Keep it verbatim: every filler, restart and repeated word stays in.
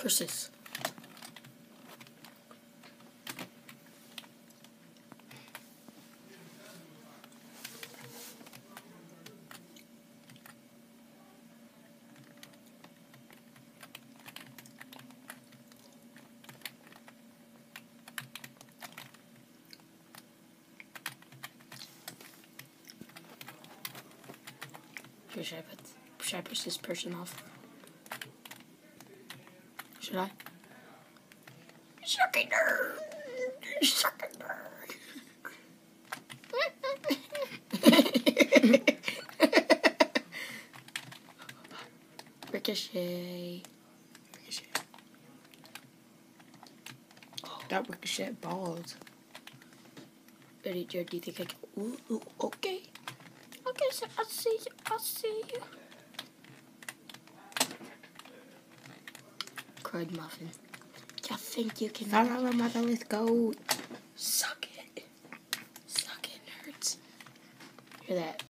Curses. Should I put, should I push this person off? Should I? Suck it, nerd! Suck it, nerd! Ricochet. Ricochet. Oh, that Ricochet balls. Ready, Jared, do you think I can? Ooh, ooh, okay. Okay, so I'll see you. I'll see you. Cried Muffin. You think you can Follow a motherless goat. Suck it. Suck it, nerds. Hear that?